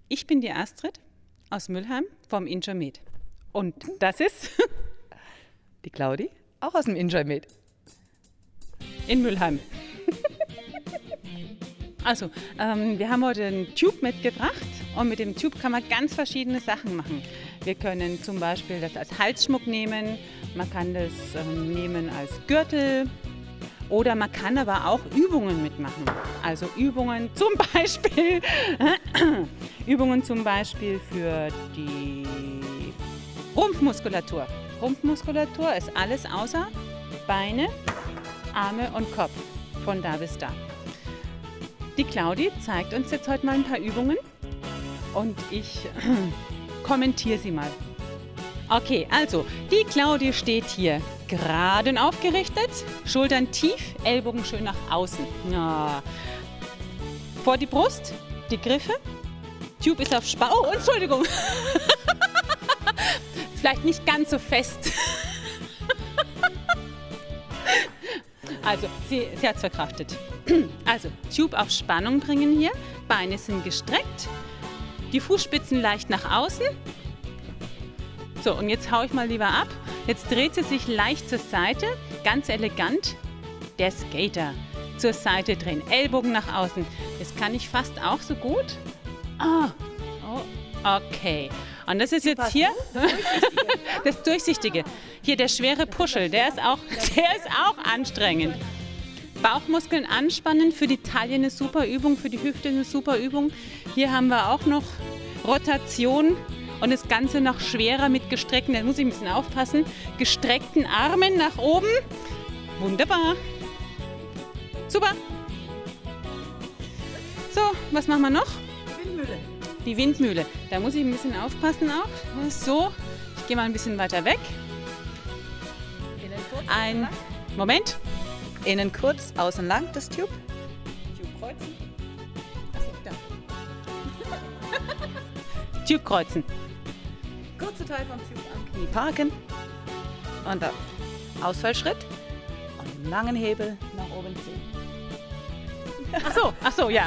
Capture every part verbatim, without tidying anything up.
Ich bin die Astrid aus Mülheim vom Ingermed. Und das ist die Claudi, auch aus dem Ingermed. In Mülheim. Also, ähm, wir haben heute einen Tube mitgebracht und mit dem Tube kann man ganz verschiedene Sachen machen. Wir können zum Beispiel das als Halsschmuck nehmen, man kann das ähm, nehmen als Gürtel oder man kann aber auch Übungen mitmachen. Also Übungen zum Beispiel, Übungen zum Beispiel für die Rumpfmuskulatur. Rumpfmuskulatur ist alles außer Beine, Arme und Kopf, von da bis da. Die Claudi zeigt uns jetzt heute mal ein paar Übungen und ich kommentiere sie mal. Okay, also die Claudi steht hier gerade und aufgerichtet, Schultern tief, Ellbogen schön nach außen. Ja. Vor die Brust, die Griffe, Tube ist auf Spannung. Oh, Entschuldigung! Vielleicht nicht ganz so fest. Also, sie, sie hat es verkraftet. Also, Tube auf Spannung bringen hier. Beine sind gestreckt. Die Fußspitzen leicht nach außen. So, und jetzt haue ich mal lieber ab. Jetzt dreht sie sich leicht zur Seite. Ganz elegant. Der Skater. Zur Seite drehen. Ellbogen nach außen. Das kann ich fast auch so gut. Ah, oh, okay. Und das ist jetzt hier das Durchsichtige. Hier der schwere Puschel, der ist auch, der ist auch anstrengend. Bauchmuskeln anspannen, für die Taille eine super Übung, für die Hüfte eine super Übung. Hier haben wir auch noch Rotation und das Ganze noch schwerer mit gestreckten, da muss ich ein bisschen aufpassen, gestreckten Armen nach oben. Wunderbar. Super. So, was machen wir noch? Windmühle. Die Windmühle. Da muss ich ein bisschen aufpassen auch. So, ich gehe mal ein bisschen weiter weg. Ein Moment. Innen kurz, außen lang, das Tube. Tube kreuzen. Achso, da. Tube kreuzen. Kurzer Teil vom Tube am Knie parken. Und dann Ausfallschritt. Und einen langen Hebel nach oben ziehen. Ach so, ach so, ja.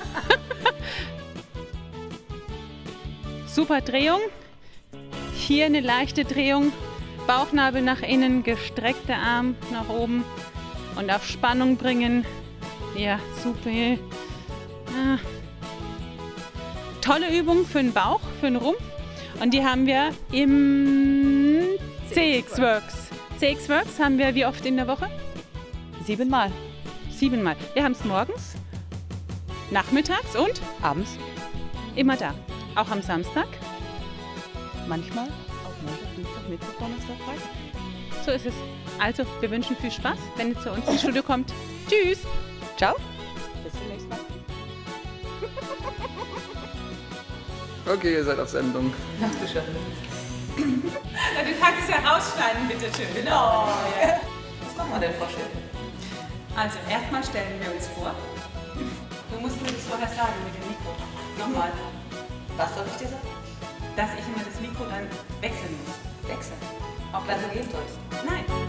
Super Drehung. Hier eine leichte Drehung. Bauchnabel nach innen, gestreckter Arm nach oben und auf Spannung bringen. Ja, super. Ah. Tolle Übung für den Bauch, für den Rumpf. Und die haben wir im C X Works. C X Works haben wir wie oft in der Woche? Siebenmal. Siebenmal. Wir haben es morgens, nachmittags und Abends. Immer da. Auch am Samstag. Manchmal auch Montag, Dienstag, Mittwoch, Donnerstag, Freitag. So ist es. Also, wir wünschen viel Spaß, wenn ihr zu uns ins Studio kommt. Tschüss. Ciao. Bis zum nächsten Mal. Okay, ihr seid auf Sendung. Dankeschön. Na, du kannst es ja rausschneiden, bitte schön. Genau. Oh, ja. Was machen wir denn, Frau Schill? Also, erstmal stellen wir uns vor. Du musst mir das vorher sagen mit dem Mikro. Nochmal. Was soll ich dir sagen? Dass ich immer das Mikro dann wechseln muss. Wechseln. Auch wenn du gehen sollst. Nein.